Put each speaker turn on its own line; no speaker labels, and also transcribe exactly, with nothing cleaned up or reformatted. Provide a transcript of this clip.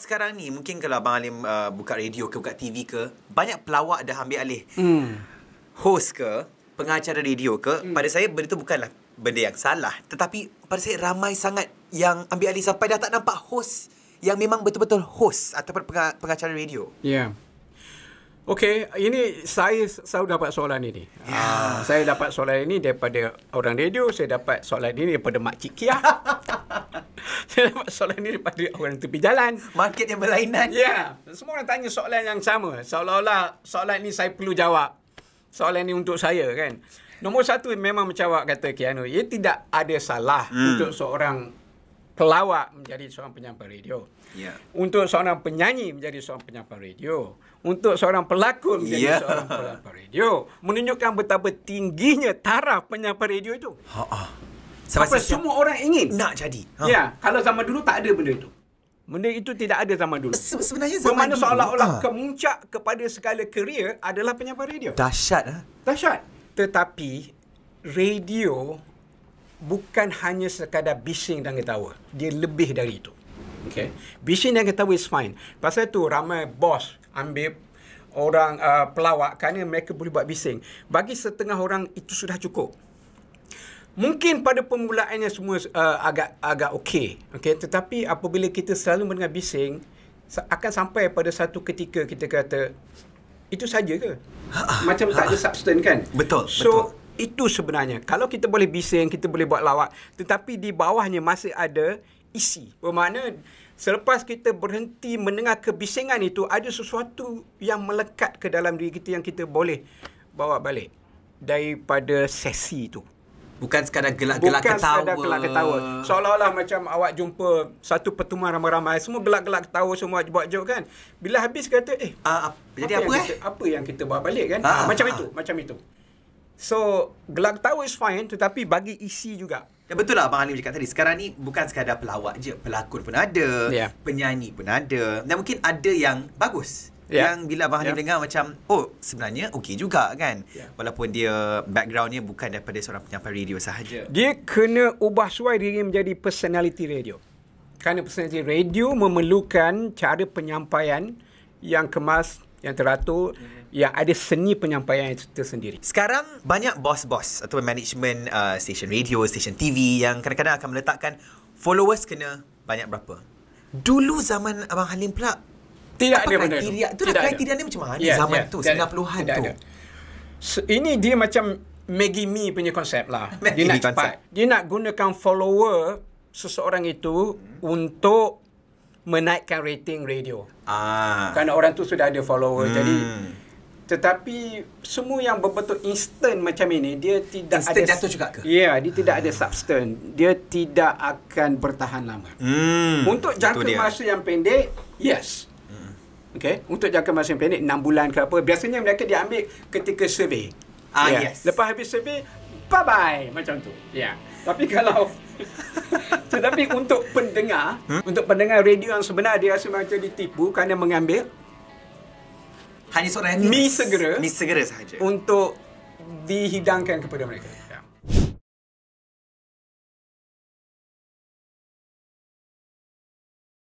sekarang ni, mungkin kalau Abang Halim uh, buka radio ke, buka T V ke, banyak pelawak dah ambil alih.
Hmm.
Host ke, pengacara radio ke, hmm. pada saya benda tu bukanlah benda yang salah. Tetapi pada saya ramai sangat yang ambil alih sampai dah tak nampak host yang memang betul-betul host ataupun pengacara radio.
Ya. Yeah. Okey, ini saya selalu dapat soalan ini. Yeah. Uh, saya dapat soalan ini daripada orang radio, saya dapat soalan ini daripada Makcik Kia. Saya dapat soalan ini daripada orang tepi jalan.
Market yang berlainan.
Ya, yeah. Semua orang tanya soalan yang sama. Seolah-olah soalan ini saya perlu jawab. Soalan ini untuk saya kan. Nombor satu, memang macam awak kata Keanu, ia tidak ada salah hmm. untuk seorang pelawak menjadi seorang penyampai radio.
Yeah.
Untuk seorang penyanyi menjadi seorang penyampai radio. Untuk seorang pelakon menjadi yeah. seorang penyampai radio. Menunjukkan betapa tingginya taraf penyampai radio itu.
Ha-ha.
Sampai semua orang ingin
nak jadi. Ha.
Ya, kalau zaman dulu tak ada benda itu. Benda itu tidak ada zaman dulu.
Se- sebenarnya zaman
Bermakna
dulu.
seolah-olah
Ha.
kemuncak kepada segala kerjaya adalah penyampai radio.
Dahsyat. Ha?
Dahsyat. Tetapi radio bukan hanya sekadar bising dan ketawa. Dia lebih dari itu. Okay. Bising dan ketawa is fine. Pasal tu ramai bos ambil orang uh, pelawak kerana mereka boleh buat bising. Bagi setengah orang itu sudah cukup. Mungkin pada permulaannya semua uh, agak agak okey. Okay. Tetapi apabila kita selalu mendengar bising, akan sampai pada satu ketika kita kata, itu saja ke? Ha, Macam ha, tak ada substance kan?
Betul.
So,
betul.
itu sebenarnya. Kalau kita boleh bising, kita boleh buat lawak. Tetapi di bawahnya masih ada isi. Bermakna, selepas kita berhenti mendengar kebisingan itu, ada sesuatu yang melekat ke dalam diri kita yang kita boleh bawa balik daripada sesi itu.
Bukan sekadar gelak-gelak
Bukan
ketawa.
Bukan sekadar gelak ketawa. Seolah-olah macam awak jumpa satu pertemuan ramai-ramai, semua gelak-gelak ketawa, semua buat joke kan. Bila habis kata, eh,
uh, jadi apa, apa
eh?
Kita,
apa yang kita bawa balik kan?
Uh,
uh, macam
uh,
itu, macam itu. So, gelak ketawa is fine, tetapi bagi isi juga.
Ya, betul lah Abang Halim cakap tadi. Sekarang ni bukan sekadar pelawak je. Pelakon pun ada.
Yeah.
Penyanyi pun ada. Dan mungkin ada yang bagus. Yeah. Yang bila Abang Halim yeah. dengar macam, oh sebenarnya okey juga kan. Yeah. Walaupun dia backgroundnya bukan daripada seorang penyampai radio sahaja.
Dia kena ubah suai diri menjadi personality radio. Kerana personality radio memerlukan cara penyampaian yang kemas, yang teratur, mm-hmm. yang ada seni penyampaian yang tersendiri.
Sekarang banyak bos-bos atau management uh, stesen radio, stesen T V yang kadang-kadang akan meletakkan followers kena banyak berapa. Dulu zaman Abang Halim pula,
tidak
apa
ada benda
itu.
itu.
Itu dah kriteria ni macam mana yeah, zaman yeah, tu, sembilan puluhan tu.
So, ini dia macam Maggie Me punya konsep lah.
Maggie
dia nak
konsep.
cepat. Dia nak gunakan follower seseorang itu hmm. untuk menaikkan rating radio.
Ah.
Kerana orang tu sudah ada follower.
Hmm.
Jadi, tetapi semua yang berbentuk instant macam ini, dia tidak
instant
ada...
jatuh juga ke?
Ya, yeah, dia tidak ada substance. Dia tidak akan bertahan lama.
Hmm.
Untuk jangka masa yang pendek, yes. Okay. Untuk jangka masa yang pendek, enam bulan ke apa, biasanya mereka diambil ketika survey.
Ah,
yeah.
yes.
Lepas habis survey, bye-bye. Macam tu. Ya. Yeah. Tapi kalau... tetapi untuk pendengar, hmm? untuk pendengar radio yang sebenar, dia rasa macam ditipu kerana mengambil
hanya seorang yang
mi segera,
mi segera sahaja
untuk dihidangkan kepada mereka.